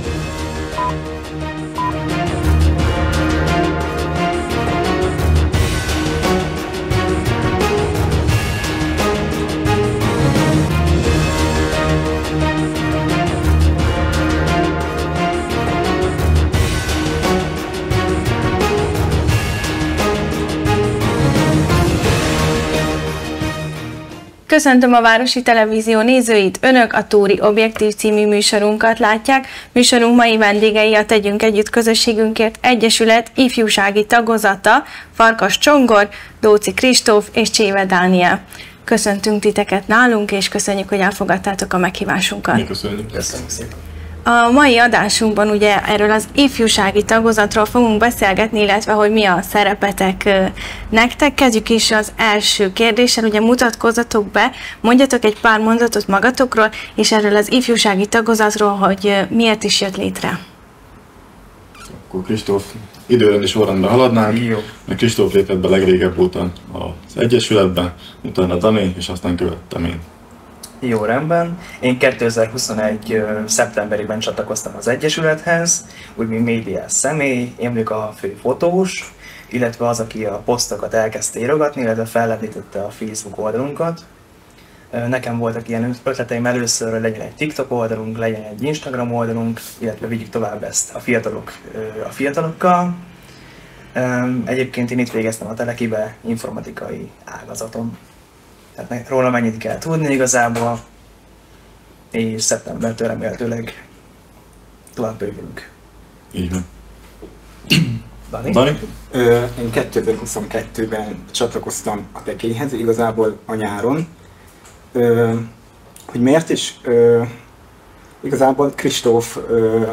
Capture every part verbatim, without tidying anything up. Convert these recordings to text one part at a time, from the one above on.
Köszöntöm a Városi Televízió nézőit! Önök a Túri Objektív című műsorunkat látják. Műsorunk mai vendégei a Tegyünk Együtt Közösségünkért Egyesület ifjúsági tagozata, Farkas Csongor, Dóczy Kristóf és Cséve Dániel. Köszöntünk titeket nálunk, és köszönjük, hogy elfogadtátok a meghívásunkat. Mi köszönjük. Köszönjük szépen. A mai adásunkban ugye erről az ifjúsági tagozatról fogunk beszélgetni, illetve hogy mi a szerepetek nektek. Kezdjük is az első kérdéssel, ugye mutatkozzatok be, mondjatok egy pár mondatot magatokról, és erről az ifjúsági tagozatról, hogy miért is jött létre. Akkor Kristóf, időrendi sorrendben haladnánk, mert Kristóf lépett be legrégebb óta az Egyesületbe, utána Dani, és aztán követtem én. Jó, rendben. Én kétezer-huszonegy. szeptemberében csatlakoztam az Egyesülethez, úgy mint médiás személy, én vagyok a fő fotós, illetve az, aki a posztokat elkezdte írogatni, illetve fellendítette a Facebook oldalunkat. Nekem voltak ilyen ötleteim először, hogy legyen egy TikTok oldalunk, legyen egy Instagram oldalunk, illetve vigyük tovább ezt a fiatalok a fiatalokkal. Egyébként én itt végeztem a Telekibe informatikai ágazaton. Tehát róla mennyit kell tudni igazából, és szeptembertől remélhetőleg tovább bővülünk. Így van. Dani? Dani? Ö, én kétezer-huszonkettőben csatlakoztam a Tekéhez, igazából a nyáron. Ö, hogy miért is? Ö, igazából Kristóf ö,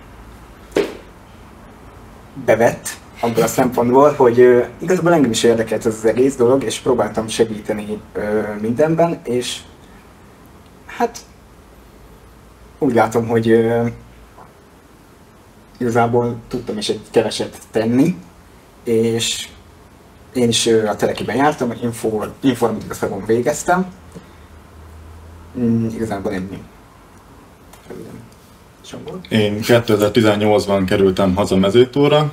bevett abból a szempontból, hogy ö, igazából engem is érdekelt ez az egész dolog, és próbáltam segíteni ö, mindenben, és hát úgy látom, hogy ö, igazából tudtam is egy keveset tenni, és én is ö, a Telekiben jártam, info, informatika szagon végeztem. Mm, igazából ennyi. Én kétezer-tizennyolcban kerültem haza Mezőtóra,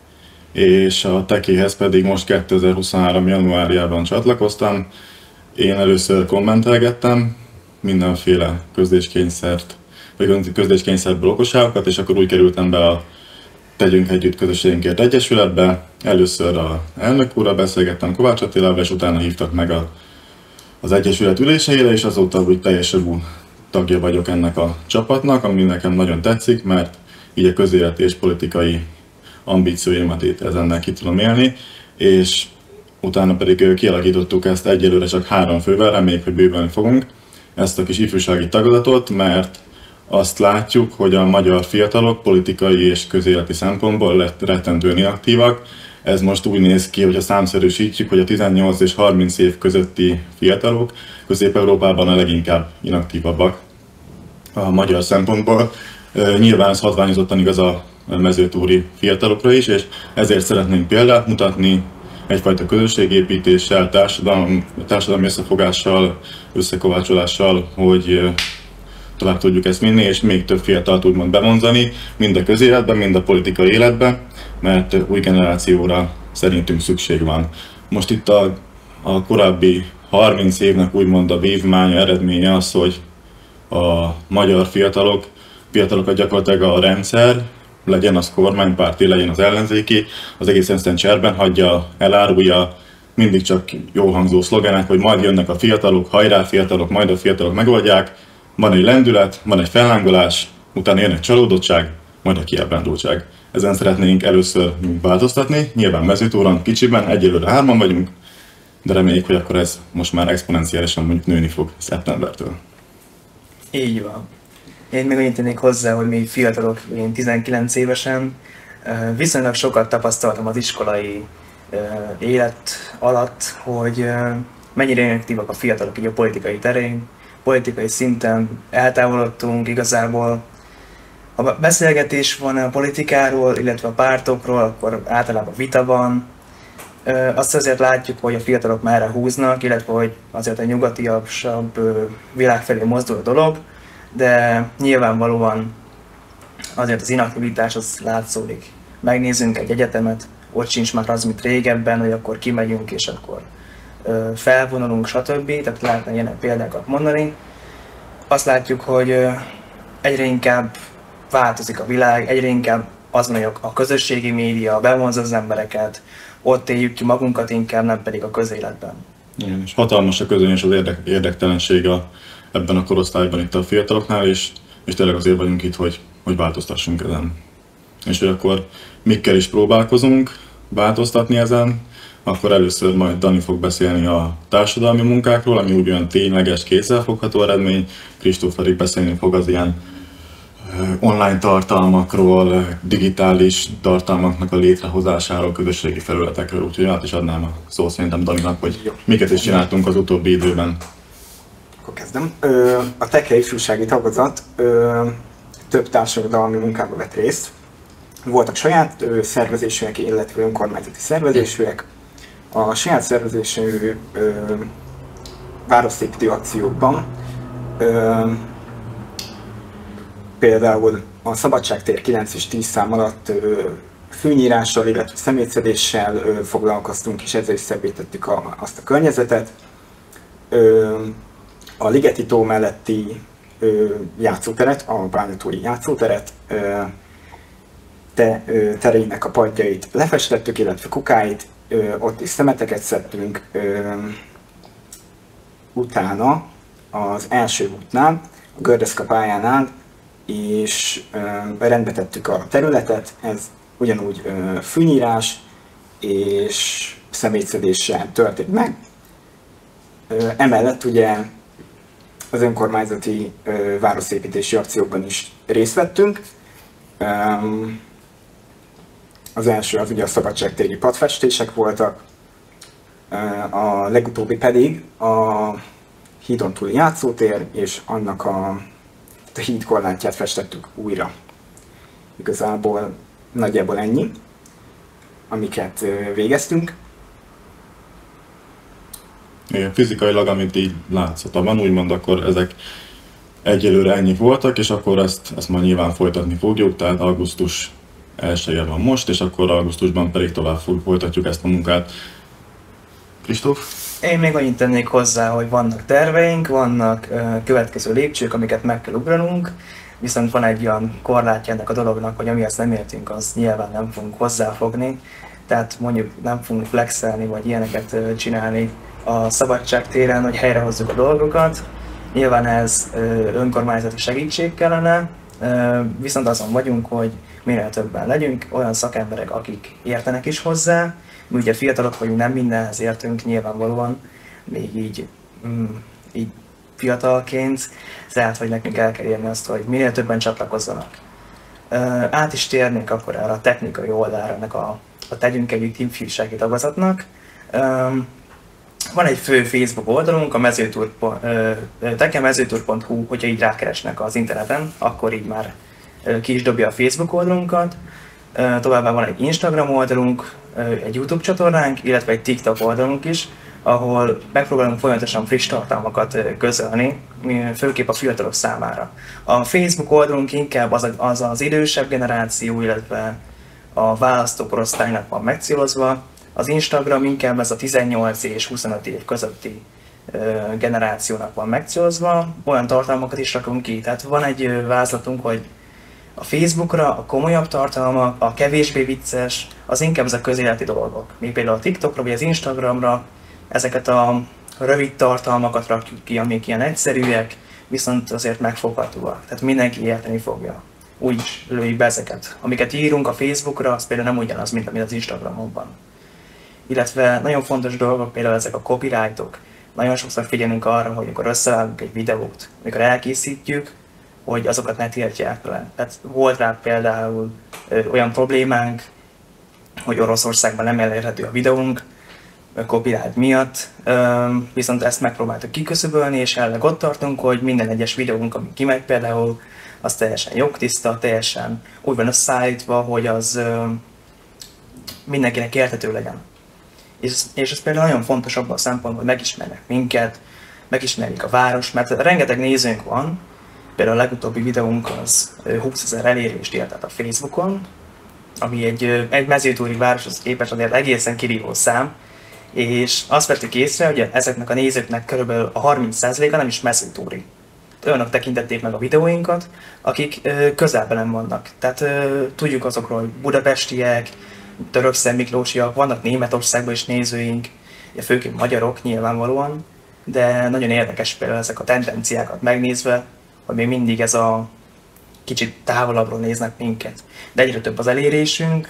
és a Tekéhez pedig most kétezer-huszonhárom. januárjában csatlakoztam. Én először kommentelgettem mindenféle közléskényszert, vagy közléskényszer blokkoságokat, és akkor úgy kerültem be a Tegyünk Együtt Közösségünkért Egyesületbe. Először az elnök úrral beszélgettem, Kovács Attilával, és utána hívtak meg a, az Egyesület üléseire, és azóta úgy teljes jogú tagja vagyok ennek a csapatnak, ami nekem nagyon tetszik, mert így a közéleti és politikai ambícióimat itt ezennel ki tudom élni, és utána pedig kialakítottuk ezt egyelőre csak három fővel, reméljük, hogy bőven fogunk ezt a kis ifjúsági tagozatot, mert azt látjuk, hogy a magyar fiatalok politikai és közéleti szempontból lett rettentően inaktívak. Ez most úgy néz ki, hogy a számszerűsítjük, hogy a tizennyolc és harminc év közötti fiatalok Közép-Európában a leginkább inaktívabbak a magyar szempontból. Nyilván ez hatványozottan igaz a mezőtúri fiatalokra is, és ezért szeretnénk példát mutatni egyfajta közösségépítéssel, társadalmi, társadalmi összefogással, összekovácsolással, hogy tovább tudjuk ezt vinni, és még több fiatalt úgymond bevonzani, mind a közéletben, mind a politikai életben, mert új generációra szerintünk szükség van. Most itt a, a korábbi harminc évnek úgymond a vívmánya, eredménye az, hogy a magyar fiatalok, fiatalokat gyakorlatilag a rendszer, legyen az kormánypárti, legyen az ellenzéki, az egész egyszerűen cserben hagyja, elárulja, mindig csak jó hangzó szlogenek, hogy majd jönnek a fiatalok, hajrá fiatalok, majd a fiatalok megoldják, van egy lendület, van egy fellángolás, utána jön egy csalódottság, majd egy kiábrándultság. Ezen szeretnénk először változtatni, nyilván Mezőtóron kicsiben, egyelőre hárman vagyunk, de reméljük, hogy akkor ez most már exponenciálisan mondjuk nőni fog szeptembertől. Így van. Én még annyit tennék hozzá, hogy mi fiatalok, én tizenkilenc évesen viszonylag sokat tapasztaltam az iskolai élet alatt, hogy mennyire inaktívak a fiatalok így a politikai terén, politikai szinten eltávolodtunk igazából. Ha beszélgetés van a politikáról, illetve a pártokról, akkor általában vita van. Azt azért látjuk, hogy a fiatalok merre húznak, illetve hogy azért a nyugatiasabb világ felé mozdul a dolog, de nyilvánvalóan azért az inaktivitás az látszódik. Megnézzünk egy egyetemet, ott sincs már az, mint régebben, hogy akkor kimegyünk és akkor ö, felvonulunk, stb. Tehát lehetne ilyen példákat mondani. Azt látjuk, hogy ö, egyre inkább változik a világ, egyre inkább az megy a közösségi média, bevonz az embereket, ott éljük ki magunkat inkább, nem pedig a közéletben. Igen, és hatalmas a közönyös az érdek, érdektelenség a, ebben a korosztályban itt a fiataloknál, és, és tényleg azért vagyunk itt, hogy, hogy változtassunk ezen. És hogy akkor mikkel is próbálkozunk változtatni ezen, akkor először majd Dani fog beszélni a társadalmi munkákról, ami úgy olyan tényleges, kézzelfogható eredmény, Kristóf pedig beszélni fog az ilyen online tartalmakról, digitális tartalmaknak a létrehozásáról, közösségi felületekről, úgyhogy át is adnám a szó szerintem Daninak, hogy jó, miket is csináltunk az utóbbi időben. Akkor kezdem. A Teke ifjúsági tagozat több társadalmi munkában vett részt. Voltak saját szervezésűek, illetve önkormányzati szervezésűek. A saját szervezésű városépítő akciókban például a Szabadságtér kilenc és tíz szám alatt fűnyírással, illetve szemétszedéssel foglalkoztunk, és ezzel is szebbé tettük a, azt a környezetet. A Ligeti tó melletti játszóteret, a Bányatói játszóteret, te, terének a padjait lefestettük, illetve kukáit, ott is szemeteket szedtünk. Utána az első útnál, a Gördeszka pályánál, és rendbe tettük a területet, ez ugyanúgy fűnyírás és szemétszedéssel történt meg. Emellett ugye az önkormányzati városépítési akciókban is részt vettünk. Az első az ugye a szabadságtéri padfestések voltak, a legutóbbi pedig a hídon túli játszótér és annak a a híd korlátját festettük újra. Igazából nagyjából ennyi, amiket végeztünk. Igen, fizikailag, amit így látszottam, úgymond akkor ezek egyelőre ennyik voltak, és akkor ezt, ezt majd nyilván folytatni fogjuk, tehát augusztus elseje van most, és akkor augusztusban pedig tovább folytatjuk ezt a munkát. Kristóf? Én még annyit tennék hozzá, hogy vannak terveink, vannak uh, következő lépcsők, amiket meg kell ugranunk, viszont van egy olyan korlátja ennek a dolognak, hogy amihez nem értünk, az nyilván nem fogunk hozzáfogni. Tehát mondjuk nem fogunk flexelni, vagy ilyeneket uh, csinálni a szabadságtéren, hogy helyrehozzuk a dolgokat. Nyilván ez uh, önkormányzati segítség kellene, uh, viszont azon vagyunk, hogy minél többen legyünk, olyan szakemberek, akik értenek is hozzá. Mi ugye fiatalok vagyunk, nem mindenhez értünk nyilvánvalóan, még így, mm, így fiatalként, tehát hogy nekünk el kell érni azt, hogy minél többen csatlakozzanak. Uh, át is térnék akkor erre a technikai oldalra ennek a, a Tegyünk Együtt ifjúsági tagozatnak. Um, van egy fő Facebook oldalunk, a mezőtúr, uh, tekemezőtúr pont hu, hogyha így rákeresnek az interneten, akkor így már uh, ki is dobja a Facebook oldalunkat. Uh, továbbá van egy Instagram oldalunk, egy YouTube csatornánk, illetve egy TikTok oldalunk is, ahol megpróbálunk folyamatosan friss tartalmakat közölni, főképp a fiatalok számára. A Facebook oldalunk inkább az az, az idősebb generáció, illetve a választókorosztálynak van megcélozva. Az Instagram inkább ez a tizennyolc és huszonöt év közötti generációnak van megcélozva. Olyan tartalmakat is rakunk ki, tehát van egy vázlatunk, hogy a Facebookra a komolyabb tartalmak, a kevésbé vicces, az inkább ezek közéleti dolgok. Mi például a TikTokra vagy az Instagramra ezeket a rövid tartalmakat rakjuk ki, amik ilyen egyszerűek, viszont azért megfoghatóak. Tehát mindenki érteni fogja. Úgy lőjük be ezeket. Amiket írunk a Facebookra, az például nem ugyanaz, mint amit az Instagramon. Illetve nagyon fontos dolgok, például ezek a copyrightok. Nagyon sokszor figyelünk arra, hogy amikor összevágunk egy videót, amikor elkészítjük, hogy azokat ne tiltják le. Tehát volt rá például ö, olyan problémánk, hogy Oroszországban nem elérhető a videónk, copyright miatt, ö, viszont ezt megpróbáltuk kiküszöbölni, és jelenleg ott tartunk, hogy minden egyes videónk, ami kimegy például, az teljesen jogtiszta, teljesen úgy van összeállítva, hogy az ö, mindenkinek érthető legyen. És, és ez például nagyon fontos abban a szempontból, hogy megismernek minket, megismerjük a város, mert rengeteg nézőnk van, Például a legutóbbi videónk az húszezer elérést ért át a Facebookon, ami egy, egy mezőtúri városhoz képest azért egészen kirívó szám, és azt vettük észre, hogy ezeknek a nézőknek körülbelül a harminc százaléka nem is mezőtúri. Olyanok tekintették meg a videóinkat, akik ö, közelben nem vannak. Tehát ö, tudjuk azokról, hogy budapestiek, törökszentmiklósiak, vannak Németországban is nézőink, főként magyarok nyilvánvalóan, de nagyon érdekes például ezek a tendenciákat megnézve, hogy még mindig ez a kicsit távolabbról néznek minket. De egyre több az elérésünk.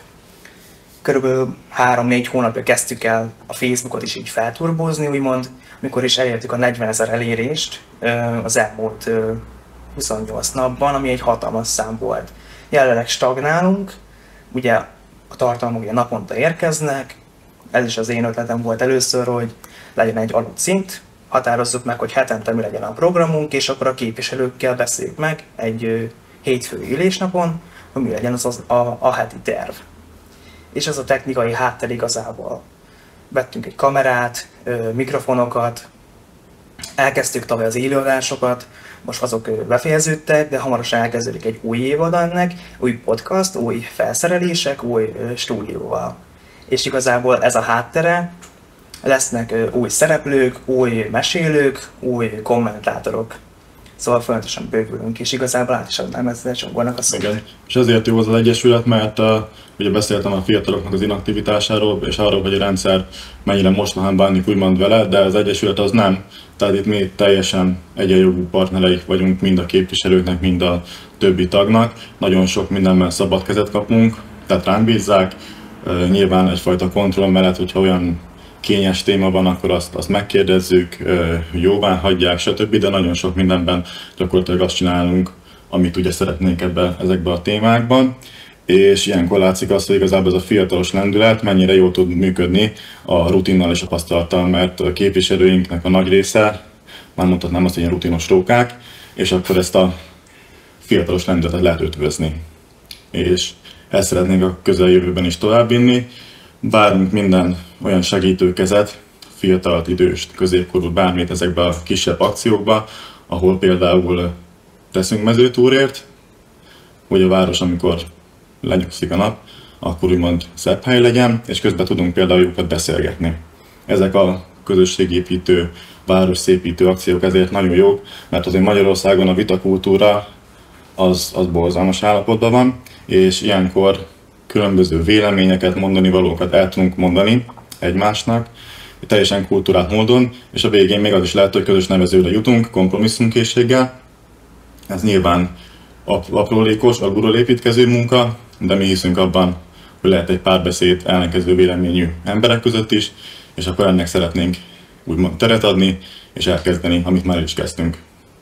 Körülbelül három-négy hónapja kezdtük el a Facebookot is így felturbózni, úgymond, amikor is elértük a negyvenezer elérést az elmúlt huszonnyolc napban, ami egy hatalmas szám volt. Jelenleg stagnálunk, ugye a tartalmak ugye naponta érkeznek, ez is az én ötletem volt először, hogy legyen egy adott szint, határozzuk meg, hogy hetente mi legyen a programunk, és akkor a képviselőkkel beszéljük meg egy hétfői ülésnapon, hogy mi legyen az, az a, a heti terv. És ez a technikai háttér igazából. Vettünk egy kamerát, mikrofonokat, elkezdtük tavaly az élőadásokat, most azok befejeződtek, de hamarosan elkezdődik egy új évad ennek, új podcast, új felszerelések, új stúdióval. És igazából ez a háttere, lesznek új szereplők, új mesélők, új kommentátorok. Szóval folyamatosan bővülünk, és igazából át is adnám ezzel Csongornak a szót. Igen. És azért jó az az Egyesület, mert uh, ugye beszéltem a fiataloknak az inaktivitásáról, és arról, hogy a rendszer mennyire mostohán bánik úgymond vele, de az Egyesület az nem. Tehát itt mi teljesen egyenjogú partnereik vagyunk mind a képviselőknek, mind a többi tagnak. Nagyon sok mindenben szabad kezet kapunk, tehát ránk bízzák. Uh, nyilván egyfajta kontroll mellett, hogyha olyan kényes téma van, akkor azt, azt megkérdezzük, jóvá hagyják, stb. De nagyon sok mindenben gyakorlatilag azt csinálunk, amit ugye szeretnénk ebbe, ezekbe a témákban. És ilyenkor látszik azt, hogy igazából ez a fiatalos lendület mennyire jól tud működni a rutinnal és a tapasztalattal, mert a képviselőinknek a nagy része, már mondhatnám azt, hogy ilyen rutinos rókák, és akkor ezt a fiatalos lendületet lehet ötvözni. És ezt szeretnénk a közeljövőben is továbbvinni. Várunk minden olyan segítőkezet, fiatalt, időst, középkorú, bármit ezekbe a kisebb akciókba, ahol például teszünk mezőtúrért, hogy a város, amikor lenyugszik a nap, akkor úgymond szebb hely legyen, és közben tudunk például jókat beszélgetni. Ezek a közösségépítő, városszépítő akciók ezért nagyon jók, mert azért Magyarországon a vitakultúra az, az borzalmas állapotban van, és ilyenkor különböző véleményeket, mondani valókat el tudunk mondani egymásnak, teljesen kultúrált módon, és a végén még az is lehet, hogy közös nevezőre jutunk, kompromisszumkészséggel. Ez nyilván aprólékos, alulról építkező munka, de mi hiszünk abban, hogy lehet egy párbeszéd ellenkező véleményű emberek között is, és akkor ennek szeretnénk úgymond teret adni, és elkezdeni, amit már is kezdtünk.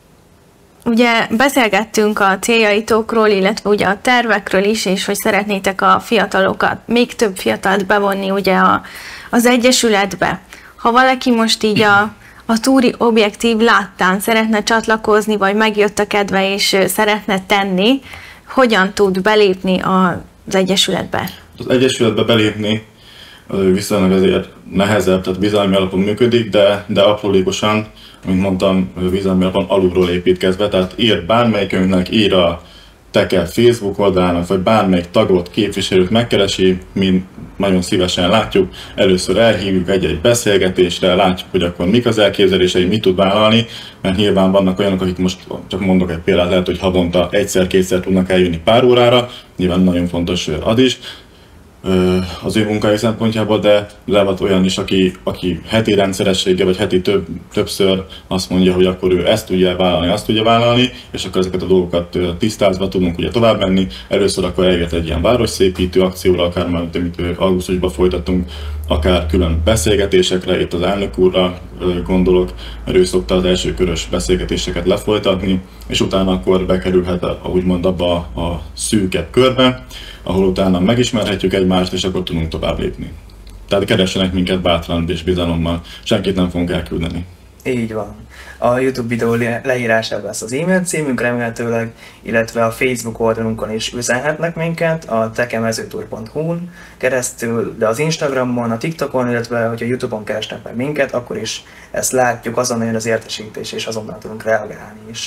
Ugye beszélgettünk a céljaitokról, illetve ugye a tervekről is, és hogy szeretnétek a fiatalokat, még több fiatalt bevonni ugye a, az Egyesületbe. Ha valaki most így a, a túri objektív láttán szeretne csatlakozni, vagy megjött a kedve és szeretne tenni, hogyan tud belépni az Egyesületbe? Az Egyesületbe belépni viszonylag azért nehezebb, tehát bizalmi alapon működik, de, de aprólékosan, mint mondtam, bizalmi alapon alulról építkezve, tehát ír bármelyikünknek, ír a Teke Facebook oldalának, vagy bármelyik tagot, képviselőt megkeresi, mi nagyon szívesen látjuk, először elhívjuk egy-egy beszélgetésre, látjuk, hogy akkor mik az elképzelései, mit tud vállalni, mert nyilván vannak olyanok, akik most csak mondok egy példát, lehet, hogy havonta egyszer-kétszer tudnak eljönni pár órára, nyilván nagyon fontos az is, az ő munkája szempontjából, de lehet olyan is, aki, aki heti rendszerességgel, vagy heti több, többször azt mondja, hogy akkor ő ezt tudja vállalni, azt tudja vállalni, és akkor ezeket a dolgokat tisztázva tudunk ugye tovább menni. Először akkor eljött egy ilyen városszépítő akcióra, akár már, amit augusztusban folytattunk, akár külön beszélgetésekre, itt az elnök úrra gondolok, mert ő szokta az első körös beszélgetéseket lefolytatni, és utána akkor bekerülhet úgymond abba a szűkebb körbe, ahol utána megismerhetjük egymást, és akkor tudunk tovább lépni. Tehát keressenek minket bátran és bizalommal, senkit nem fogunk elküldeni. Így van. A YouTube videó leírásában lesz az e-mail címünk remélhetőleg, illetve a Facebook oldalunkon is üzenhetnek minket, a tekemezőtúr pont hu-n keresztül, de az Instagramon, a TikTokon, illetve hogyha YouTube-on keresnek meg minket, akkor is ezt látjuk, azonnal jön az értesítés, és azonnal tudunk reagálni is.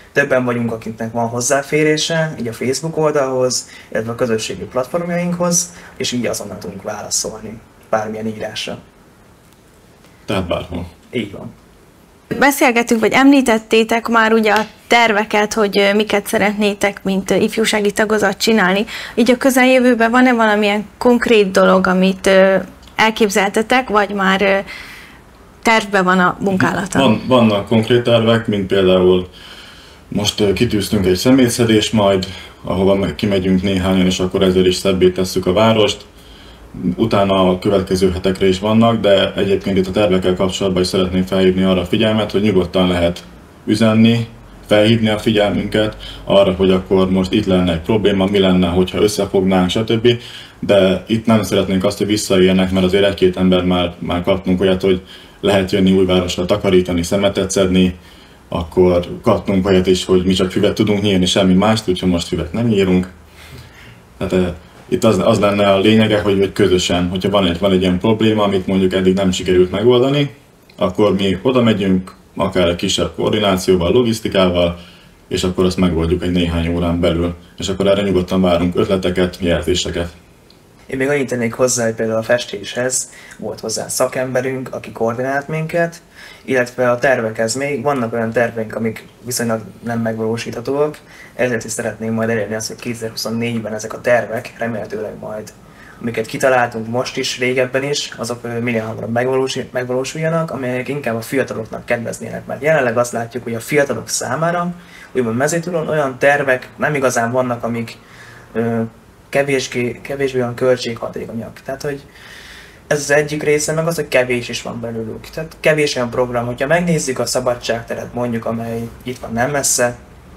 Többen vagyunk, akiknek van hozzáférése, így a Facebook oldalhoz, illetve a közösségi platformjainkhoz, és így azonnal tudunk válaszolni bármilyen írásra. Tehát bárhol. Így van. Beszélgetünk, vagy említettétek már ugye a terveket, hogy miket szeretnétek, mint ifjúsági tagozat csinálni. Így a közeljövőben van-e valamilyen konkrét dolog, amit elképzeltetek, vagy már tervben van a munkálata? Van, vannak konkrét tervek, mint például most kitűztünk egy személyszedést majd, ahova kimegyünk néhányan, és akkor ezzel is szebbé tesszük a várost. Utána a következő hetekre is vannak, de egyébként itt a tervekkel kapcsolatban is szeretném felhívni arra a figyelmet, hogy nyugodtan lehet üzenni, felhívni a figyelmünket arra, hogy akkor most itt lenne egy probléma, mi lenne, hogyha összefognánk, stb. De itt nem szeretnénk azt, hogy visszaéljenek, mert azért egy-két ember már, már kaptunk olyat, hogy lehet jönni Újvárosra takarítani, szemetet szedni, akkor kaptunk olyat is, hogy mi csak füvet tudunk nyírni, semmi mást, úgyhogy most füvet nem nyírunk. Tehát, itt az, az lenne a lényege, hogy, hogy közösen, hogyha van egy, van egy ilyen probléma, amit mondjuk eddig nem sikerült megoldani, akkor mi oda megyünk, akár egy kisebb koordinációval, logisztikával, és akkor azt megoldjuk egy néhány órán belül. És akkor erre nyugodtan várunk ötleteket, jelzéseket. Én még annyit tennék hozzá, hogy például a festéshez volt hozzá szakemberünk, aki koordinált minket, illetve a tervekhez még vannak olyan terveink, amik viszonylag nem megvalósíthatóak, ezért is szeretném majd elérni azt, hogy kétezer-huszonnégyben ezek a tervek remélhetőleg majd, amiket kitaláltunk most is, régebben is, azok minél hamarabb megvalósuljanak, amelyek inkább a fiataloknak kedveznének, mert jelenleg azt látjuk, hogy a fiatalok számára, úgymond Mezőtúron olyan tervek nem igazán vannak, amik ö, kevésbé, kevésbé olyan költséghatékonyak. Tehát, hogy ez az egyik része, meg az, hogy kevés is van belőlük. Tehát kevés olyan program, hogyha megnézzük a Szabadságteret mondjuk, amely itt van nem messze,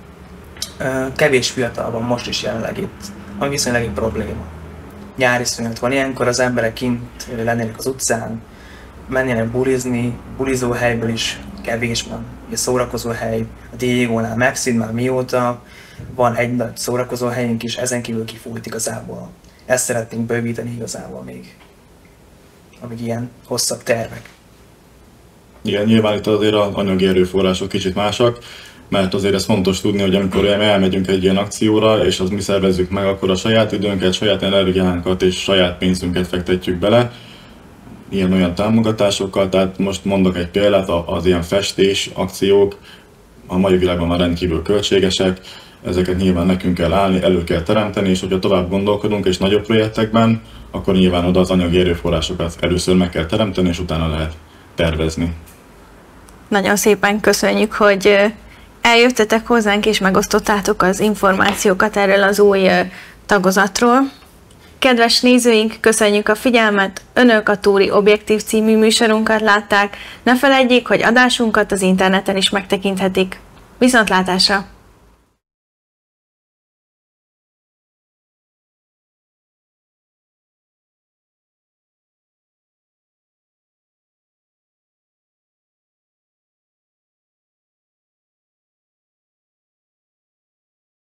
kevés fiatal van most is jelenleg itt, ami viszonylag egy probléma. Nyári szünet van, ilyenkor az emberek kint lennének az utcán, mennének bulizni, bulizó helyből is kevés van. Ugye szórakozó hely, a Diegónál megszűnt már mióta, van egy nagy szórakozó helyünk is, ezen kívül kifújt igazából. Ezt szeretnénk bővíteni igazából még, amíg ilyen hosszabb tervek. Igen, nyilván itt azért az anyagi erőforrások kicsit másak, mert azért ez fontos tudni, hogy amikor elmegyünk egy ilyen akcióra, és azt mi szervezzük meg, akkor a saját időnket, saját energiánkat és saját pénzünket fektetjük bele, ilyen-olyan támogatásokkal, tehát most mondok egy példát, az ilyen festés akciók a mai világban már rendkívül költségesek, ezeket nyilván nekünk kell állni, elő kell teremteni, és hogyha tovább gondolkodunk és nagyobb projektekben, akkor nyilván oda az anyagi erőforrásokat először meg kell teremteni, és utána lehet tervezni. Nagyon szépen köszönjük, hogy eljöttetek hozzánk és megosztottátok az információkat erről az új tagozatról. Kedves nézőink, köszönjük a figyelmet! Önök a Túri Objektív című műsorunkat látták. Ne feledjék, hogy adásunkat az interneten is megtekinthetik. Viszontlátásra!